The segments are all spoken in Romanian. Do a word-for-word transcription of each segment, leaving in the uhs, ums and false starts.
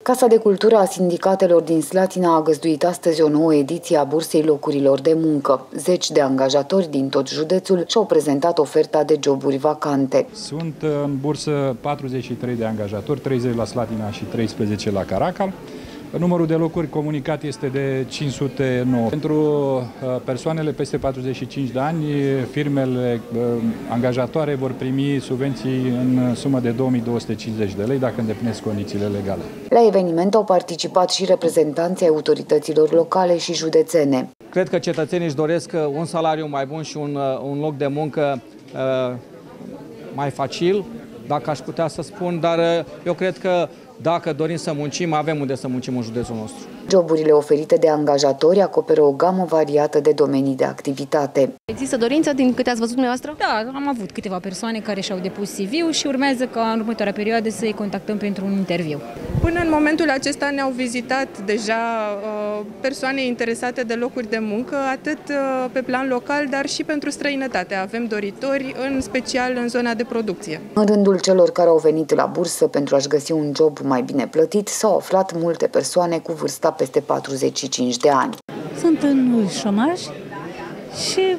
Casa de Cultură a Sindicatelor din Slatina a găzduit astăzi o nouă ediție a Bursei Locurilor de Muncă. Zeci de angajatori din tot județul și-au prezentat oferta de joburi vacante. Sunt în bursă patruzeci și trei de angajatori, treizeci la Slatina și treisprezece la Caracal. Numărul de locuri comunicat este de cinci sute nouă. Pentru persoanele peste patruzeci și cinci de ani, firmele angajatoare vor primi subvenții în sumă de două mii două sute cincizeci de lei dacă îndeplinesc condițiile legale. La eveniment au participat și reprezentanții autorităților locale și județene. Cred că cetățenii își doresc un salariu mai bun și un, un loc de muncă uh, mai facil, dacă aș putea să spun, dar eu cred că dacă dorim să muncim, avem unde să muncim în județul nostru. Joburile oferite de angajatori acoperă o gamă variată de domenii de activitate. Există dorință din câte ați văzut dumneavoastră? Da, am avut câteva persoane care și-au depus C V-ul și urmează ca în următoarea perioadă să-i contactăm pentru un interviu. Până în momentul acesta ne-au vizitat deja persoane interesate de locuri de muncă, atât pe plan local, dar și pentru străinătate. Avem doritori, în special în zona de producție. În rândul celor care au venit la bursă pentru a-și găsi un job mai bine plătit, s-au aflat multe persoane cu vârsta peste patruzeci și cinci de ani. Sunt în șomaj și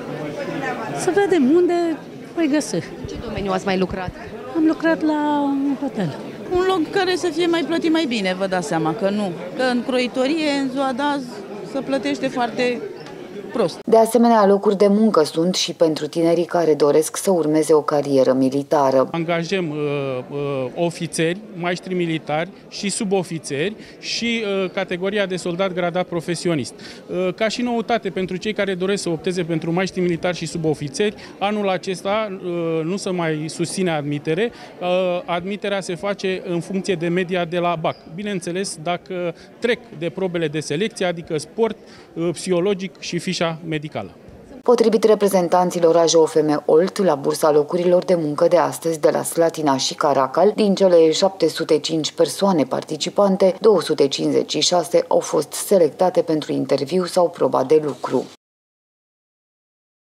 să vedem unde voi găsi. În ce domeniu ați mai lucrat? Am lucrat la un hotel. Un loc care să fie mai plătit mai bine, vă dați seama că nu. Că în croitorie, în ziua de azi, se plătește foarte prost. De asemenea, locuri de muncă sunt și pentru tinerii care doresc să urmeze o carieră militară. Angajăm uh, uh, ofițeri, maestri militari și subofițeri și uh, categoria de soldat gradat profesionist. Uh, ca și noutate pentru cei care doresc să opteze pentru maestri militari și subofițeri, anul acesta uh, nu se mai susține admitere. Uh, admiterea se face în funcție de media de la B A C. Bineînțeles, dacă trec de probele de selecție, adică sport, uh, psihologic și fișa medicală. Potrivit reprezentanților A J O F M Olt, la bursa locurilor de muncă de astăzi de la Slatina și Caracal, din cele șapte sute cinci persoane participante, două sute cincizeci și șase au fost selectate pentru interviu sau proba de lucru.